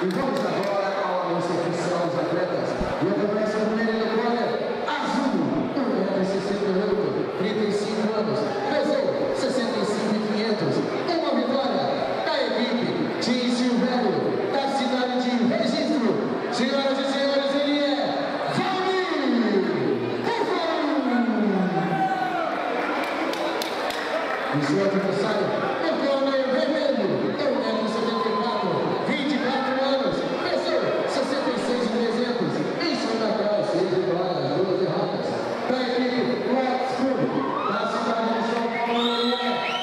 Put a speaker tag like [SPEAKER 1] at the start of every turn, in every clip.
[SPEAKER 1] E vamos agora ao anúncio oficial dos atletas. E eu começo com ele no corner azul, 1,68 m, 35 anos, pesou 65,500. Uma vitória da equipe de Silvério, da cidade de Registro. Senhoras e senhores, ele é Valmir Búfalo. E seu adversário, o corner vermelho, 1,74 m, 24 anos, pesou 66,300. Em Santa Cruz, 6 vitórias, 2 derrotas. Da equipe Let's Go, da cidade de São Paulo, ele é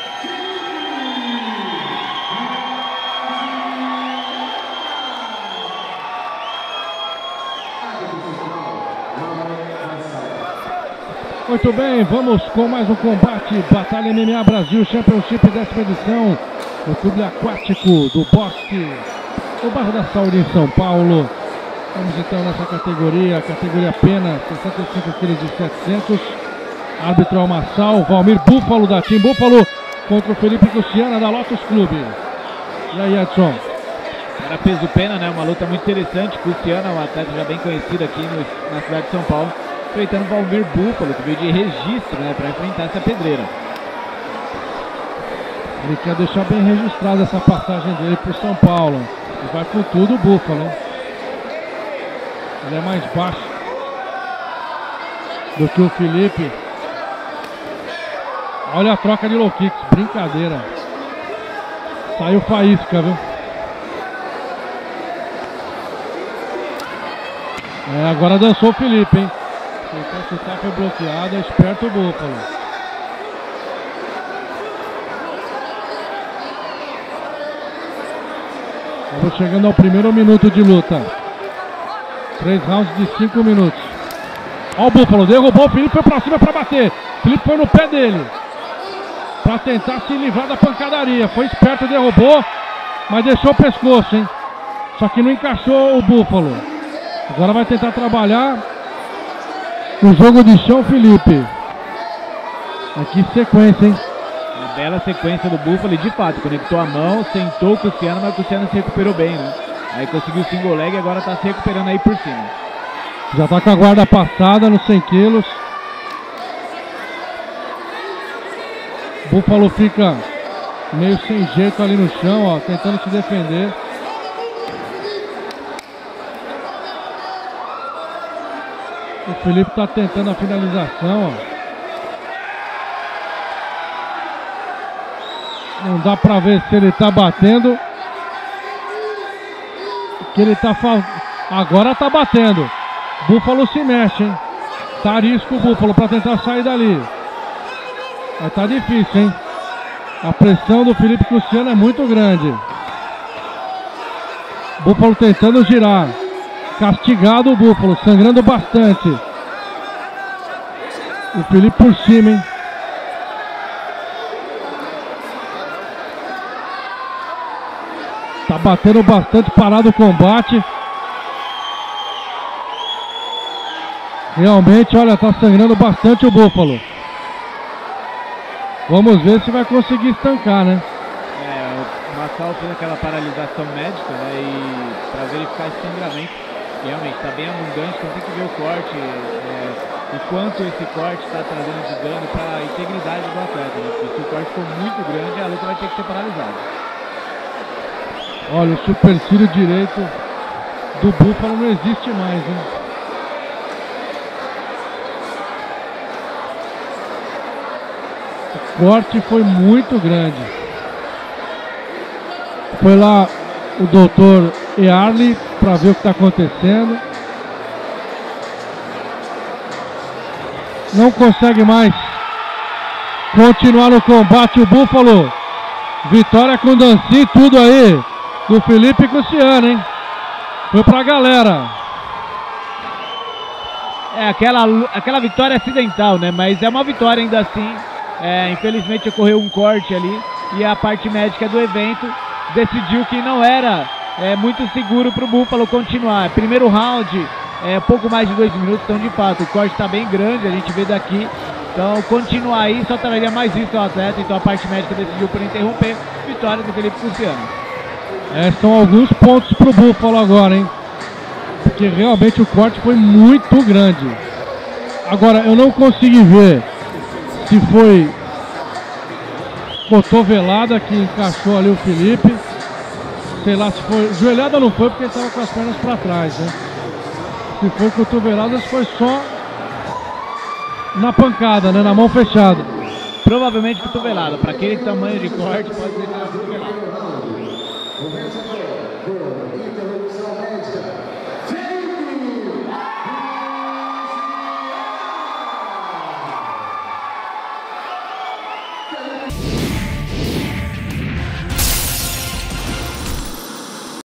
[SPEAKER 2] Muito bem, vamos com mais um combate, Batalha MMA Brasil Championship, 10ª edição, no clube aquático do Bosque, no bairro da Saúde, em São Paulo. Vamos então nessa categoria pena, 65 kg de 700, árbitro Almassal, Valmir Búfalo da Team Búfalo, contra o Felipe Luciana da Lotus Clube. E aí, Edson?
[SPEAKER 3] Era peso pena, né? Uma luta muito interessante. Luciana, um atleta já bem conhecido aqui na cidade de São Paulo, enfrentando o Valmir Búfalo, que veio de Registro, né, para enfrentar essa pedreira.
[SPEAKER 2] Ele quer deixar bem registrada essa passagem dele para o São Paulo. E vai com tudo o Búfalo, hein? Ele é mais baixo do que o Felipe. Olha a troca de low kicks, brincadeira. Saiu faísca, viu? Agora dançou o Felipe, hein? O chutar foi bloqueado, é esperto o Búfalo. Estamos chegando ao primeiro minuto de luta. 3 rounds de 5 minutos. Ó, o Búfalo derrubou, o Felipe foi pra cima pra bater. O Felipe foi no pé dele pra tentar se livrar da pancadaria. Foi esperto, derrubou, mas deixou o pescoço, hein? Só que não encaixou o Búfalo. Agora vai tentar trabalhar o jogo de chão, Felipe. Aqui sequência, hein?
[SPEAKER 3] Uma bela sequência do Búfalo e de fato conectou a mão, sentou o Luciano, mas o Luciano se recuperou bem, né? Aí conseguiu o single leg e agora tá se recuperando aí por cima.
[SPEAKER 2] Já tá com a guarda passada nos 100 quilos. Búfalo fica meio sem jeito ali no chão, ó, tentando se defender. O Felipe tá tentando a finalização, ó. Não dá pra ver se ele tá batendo. Que ele tá agora tá batendo. Búfalo se mexe, hein? Tá a risco o Búfalo pra tentar sair dali. Mas tá difícil, hein? A pressão do Felipe Luciano é muito grande. Búfalo tentando girar. Castigado o Búfalo, sangrando bastante. O Felipe por cima, hein? Tá batendo bastante, parado o combate. Realmente, olha, tá sangrando bastante o Búfalo. Vamos ver se vai conseguir estancar, né?
[SPEAKER 3] O Massal fez aquela paralisação médica, né? E pra verificar esse sangramento, realmente tá bem abundante, então tem que ver o corte, o quanto esse corte está trazendo de dano para a integridade do atleta, né? Porque se o corte for muito grande, a luta vai ter que ser paralisada.
[SPEAKER 2] Olha, o supercílio direito do Búfalo não existe mais, hein? O corte foi muito grande. Foi lá o doutor Early para ver o que está acontecendo. Não consegue mais continuar no combate o Búfalo. Vitória com dancinha e tudo aí do Felipe Luciano, hein? Foi pra galera.
[SPEAKER 3] Aquela vitória acidental, né? Mas é uma vitória ainda assim. Infelizmente ocorreu um corte ali e a parte médica do evento decidiu que não era muito seguro pro Búfalo continuar. Primeiro round, pouco mais de 2 minutos, então de fato o corte tá bem grande, a gente vê daqui. Então continuar aí só traria mais risco ao atleta, então a parte médica decidiu por interromper. Vitória do Felipe Luciano.
[SPEAKER 2] São alguns pontos pro Buffalo agora, hein? Porque realmente o corte foi muito grande. Agora, eu não consegui ver se foi cotovelada que encaixou ali o Felipe. Sei lá se foi... Joelhada não foi porque ele estava com as pernas para trás, né? Se foi cotovelada, se foi só na pancada, né? Na mão fechada.
[SPEAKER 3] Provavelmente cotovelada. Para aquele tamanho de corte, pode ser cotovelada.